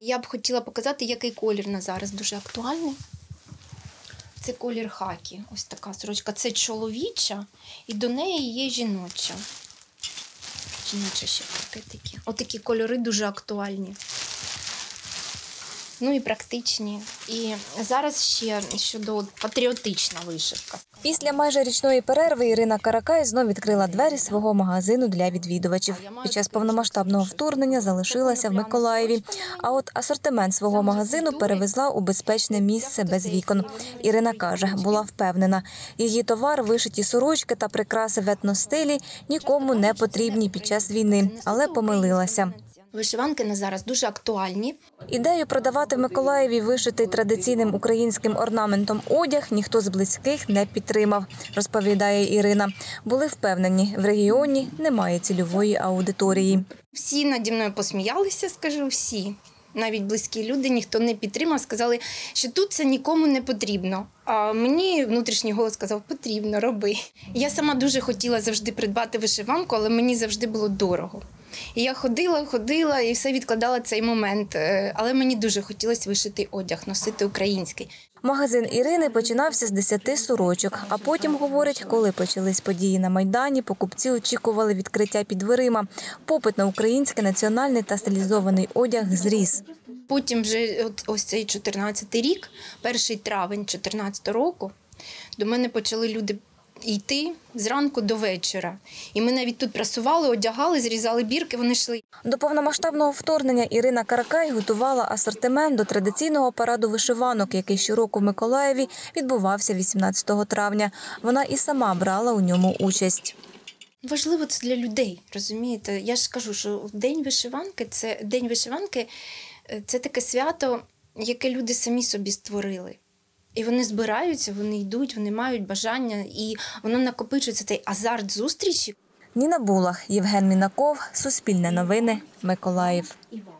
Я б хотіла показати, який колір на зараз дуже актуальний. Це колір хакі. Ось така сорочка. Це чоловіча і до неї є жіноча. Жіноча ще такі. Отакі кольори дуже актуальні. Ну і практичні. І зараз ще щодо патріотична вишивка. Після майже річної перерви Ірина Каракай знов відкрила двері свого магазину для відвідувачів. Під час повномасштабного вторгнення залишилася в Миколаєві. А от асортимент свого магазину перевезла у безпечне місце без вікон. Ірина каже, була впевнена, її товар, вишиті сорочки та прикраси в етностилі нікому не потрібні під час війни, але помилилася. Вишиванки на зараз дуже актуальні. Ідею продавати в Миколаєві вишитий традиційним українським орнаментом одяг ніхто з близьких не підтримав, розповідає Ірина. Були впевнені, в регіоні немає цільової аудиторії. Всі наді мною посміялися, скажу, всі. Навіть близькі люди, ніхто не підтримав, сказали, що тут це нікому не потрібно. А мені внутрішній голос сказав, потрібно, роби. Я сама дуже хотіла завжди придбати вишиванку, але мені завжди було дорого. І я ходила і все відкладала цей момент. Але мені дуже хотілося вишити одяг, носити український. Магазин Ірини починався з 10 сорочок, а потім, говорить, коли почались події на Майдані, покупці очікували відкриття під дверима. Попит на український національний та стилізований одяг зріс. Потім вже ось цей 14-й рік, 1 травень 14-го року, до мене почали люди йти зранку до вечора. І ми навіть тут прасували, одягали, зрізали бірки, вони йшли. До повномасштабного вторгнення Ірина Каракай готувала асортимент до традиційного параду вишиванок, який щороку в Миколаєві відбувався 18 травня. Вона і сама брала у ньому участь. Важливо це для людей, розумієте? Я ж кажу, що День вишиванки – це таке свято, яке люди самі собі створили. І вони збираються, вони йдуть, вони мають бажання, і воно накопичується, цей азарт зустрічі. Ніна Булах, Євген Мінаков, Суспільне новини, Миколаїв.